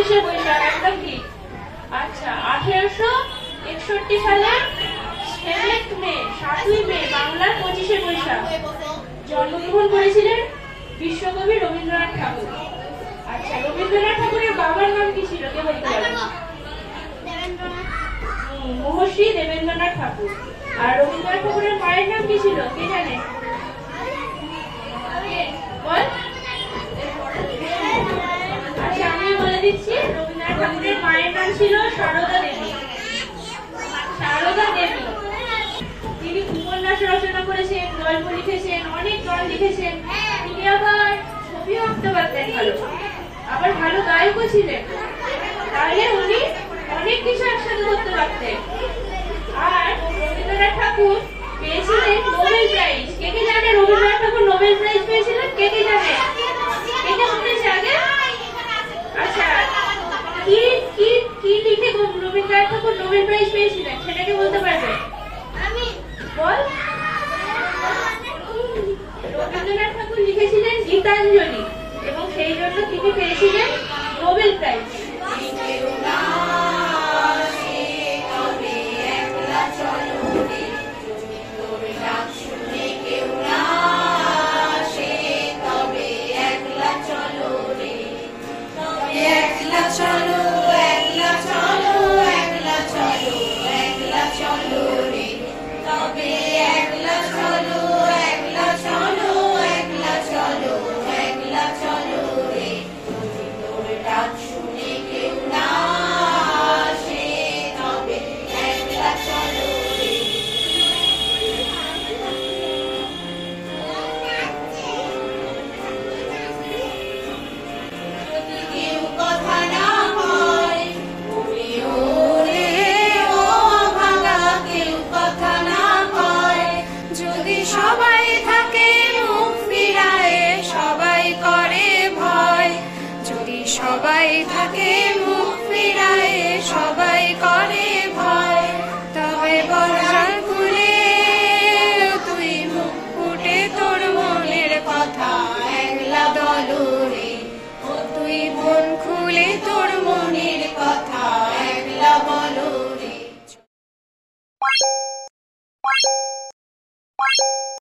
25শে বৈশাখ একদম ঠিক। আচ্ছা 1861 সালের 7ই মে বাংলার 25শে বৈশাখ জন্মগ্রহণ করেছিলেন বিশ্বকবি রবীন্দ্রনাথ ঠাকুর। আচ্ছা রবীন্দ্রনাথ ঠাকুরের বাবার নাম কি ছিল কে বলতে পারবেন? মহর্ষি দেবেন্দ্রনাথ ঠাকুর। আর রবীন্দ্রনাথ ঠাকুরের মায়ের নাম কি ছিল কে জানে? বল। আচ্ছা আমি বলে দিচ্ছি, রবীন্দ্রনাথ ঠাকুরের মায়ের নাম ছিল সারদা দেবী। সারদা দেবী। তিনি উপন্যাস রচনা করেছেন, গল্প লিখেছেন, অনেক গান লিখেছেন। তিনি আবার ছবিও আঁকতে পারতেন ভালো, আবার ভালো গায়কও ছিলেন। তাহলে উনি অনেক কিছু একসাথে করতে পারতেন। আর রবীন্দ্রনাথ ঠাকুর পেয়েছিলেন নোবেল প্রাইজ। কে কে জানে রবীন্দ্রনাথ ঠাকুর নোবেল প্রাইজ পেয়েছিলেন? কে কে জানে? কে কে শুনেছে আগে? আচ্ছা কি কি কি লিখে রবীন্দ্রনাথ ঠাকুর নোবেল প্রাইজ পেয়েছিলেন সেটাকে বলতে পারবে? বল। রবীন্দ্রনাথ ঠাকুর লিখেছিলেন গীতাঞ্জলি এবং সেই জন্য তিনি পেয়েছিলেন নোবেল প্রাইজ। সবাই থাকে মুখ ফিরায়, সবাই করে ভয়, তবে বর্ষার খুলে তুই মুখ ফুটে তোর মনের কথা একলা দলরে। ও তুই মন খুলে তোর মনের কথা একলা বলরে।